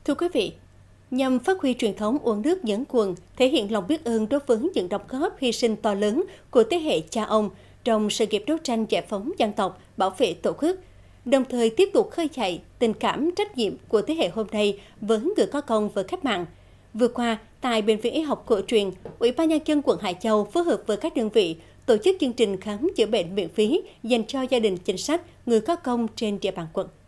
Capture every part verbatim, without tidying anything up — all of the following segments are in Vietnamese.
Thưa quý vị, nhằm phát huy truyền thống uống nước nhẫn quần, thể hiện lòng biết ơn đối với những đóng góp hy sinh to lớn của thế hệ cha ông trong sự nghiệp đấu tranh giải phóng dân tộc, bảo vệ Tổ quốc, đồng thời tiếp tục khơi dậy tình cảm trách nhiệm của thế hệ hôm nay với người có công với cách mạng. Vừa qua, tại Bệnh viện Y học cổ truyền, Ủy ban Nhân dân quận Hải Châu phối hợp với các đơn vị tổ chức chương trình khám chữa bệnh miễn phí dành cho gia đình chính sách, người có công trên địa bàn quận.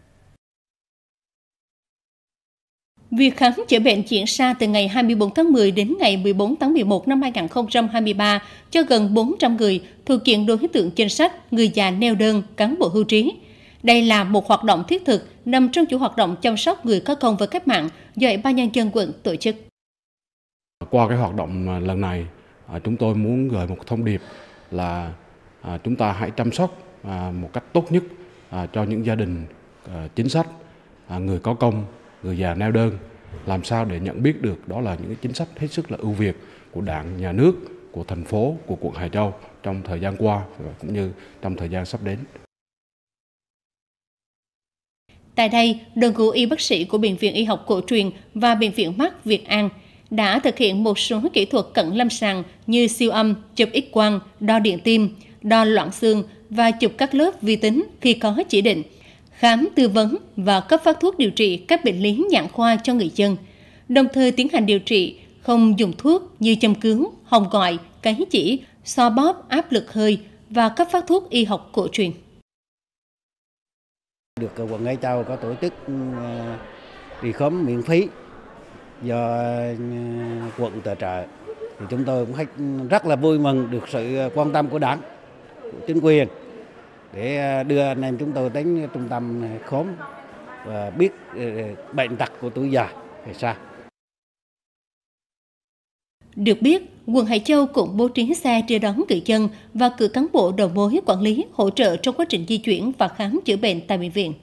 Việc khám chữa bệnh diễn ra từ ngày hai mươi tư tháng mười đến ngày mười bốn tháng mười một năm hai nghìn không trăm hai mươi ba cho gần bốn trăm người thuộc diện đối tượng chính sách, người già neo đơn, cán bộ hưu trí. Đây là một hoạt động thiết thực nằm trong chuỗi hoạt động chăm sóc người có công với cách mạng do Ủy ban Nhân dân quận tổ chức. Qua cái hoạt động lần này, chúng tôi muốn gửi một thông điệp là chúng ta hãy chăm sóc một cách tốt nhất cho những gia đình chính sách, người có công, người già neo đơn, làm sao để nhận biết được đó là những cái chính sách hết sức là ưu việt của Đảng, Nhà nước, của thành phố, của quận Hải Châu trong thời gian qua và cũng như trong thời gian sắp đến. Tại đây, đội ngũ y bác sĩ của Bệnh viện Y học cổ truyền và Bệnh viện Mắt Việt An đã thực hiện một số kỹ thuật cận lâm sàng như siêu âm, chụp X-quang, đo điện tim, đo loãng xương và chụp các lớp vi tính khi có chỉ định, khám tư vấn và cấp phát thuốc điều trị các bệnh lý nhãn khoa cho người dân, đồng thời tiến hành điều trị không dùng thuốc như châm cứu, hồng gọi, cấy chỉ, xoa bóp, áp lực hơi và cấp phát thuốc y học cổ truyền. Được quận Hải Châu có tổ chức đi khám miễn phí do quận tài trợ, thì chúng tôi cũng rất là vui mừng được sự quan tâm của Đảng, của chính quyền để đưa anh em chúng tôi đến trung tâm khám và biết bệnh tật của tuổi già thì sao. Được biết, quận Hải Châu cũng bố trí xe đưa đón người dân và cử cán bộ đầu mối quản lý hỗ trợ trong quá trình di chuyển và khám chữa bệnh tại bệnh viện.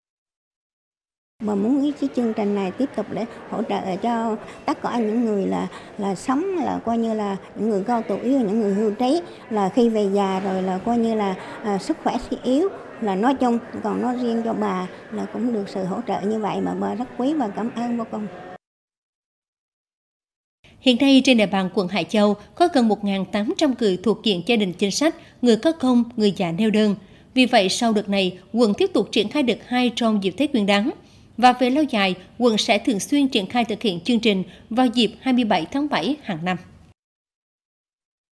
Mà muốn cái chương trình này tiếp tục để hỗ trợ cho tất cả những người là là sống là coi như là những người cao tuổi, những người hưu trí, là khi về già rồi là coi như là à, sức khỏe suy yếu, là nói chung, còn nói riêng cho bà là cũng được sự hỗ trợ như vậy mà bà rất quý và cảm ơn vô cùng. Hiện nay trên địa bàn quận Hải Châu có gần một nghìn tám trăm người thuộc diện gia đình chính sách, người có công, người già neo đơn. Vì vậy sau đợt này, quận tiếp tục triển khai đợt hai trong dịp Tết Nguyên đán. Và về lâu dài, quận sẽ thường xuyên triển khai thực hiện chương trình vào dịp hai mươi bảy tháng bảy hàng năm.